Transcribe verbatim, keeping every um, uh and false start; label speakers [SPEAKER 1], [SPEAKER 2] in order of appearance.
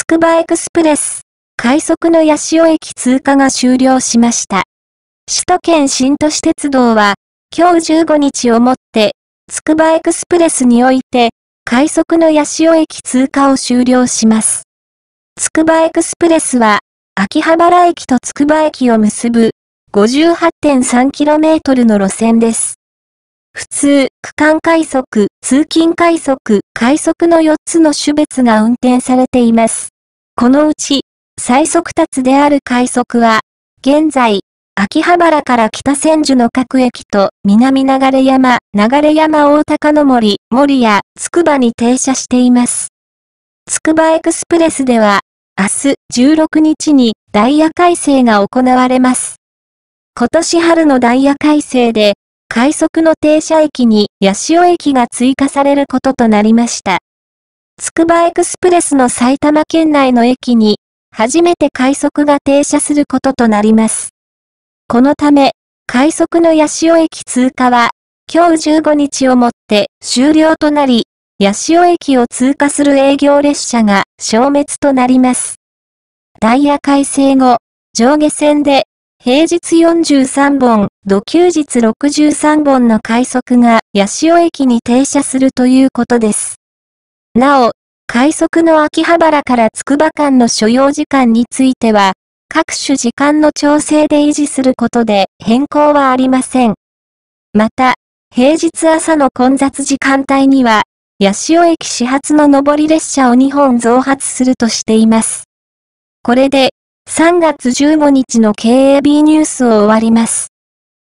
[SPEAKER 1] くばエクスプレス、快速の八潮駅通過が終了しました。首都圏新都市鉄道は、今日じゅうごにちをもって、つくばエクスプレスにおいて、快速の八潮駅通過を終了します。つくばエクスプレスは、秋葉原駅とつくば駅を結ぶ ごじゅうはちてんさんキロメートル の路線です。普通、区間快速、通勤快速、快速のよっつの種別が運転されています。このうち、最速達である快速は、現在、秋葉原から北千住の各駅と南流山、流山大高の森、守谷、つくばに停車しています。つくばエクスプレスでは、明日じゅうろくにちにダイヤ改正が行われます。今年春のダイヤ改正で、快速の停車駅に八潮駅が追加されることとなりました。つくばエクスプレスの埼玉県内の駅に、初めて快速が停車することとなります。このため、快速の八潮駅通過は、今日じゅうごにちをもって終了となり、八潮駅を通過する営業列車が消滅となります。ダイヤ改正後、上下線で、平日よんじゅうさんぼん、土休日ろくじゅうさんぼんの快速が八潮駅に停車するということです。なお、快速の秋葉原からつくば間の所要時間については、各種時間の調整で維持することで変更はありません。また、平日朝の混雑時間帯には、八潮駅始発の上り列車をにほん増発するとしています。これで、さんがつじゅうごにちの ケーエービー ニュースを終わります。